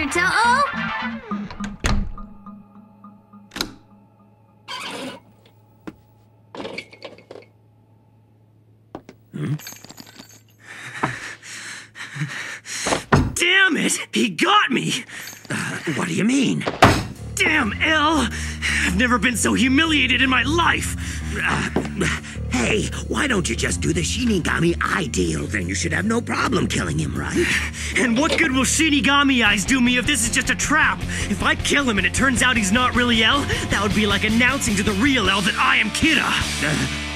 Santa-o? Damn it! He got me! What do you mean? Damn, L! I've never been so humiliated in my life! Hey, why don't you just do the Shinigami Eye deal? Then you should have no problem killing him, right? And what good will Shinigami Eyes do me if this is just a trap? If I kill him and it turns out he's not really L, that would be like announcing to the real L that I am Kira!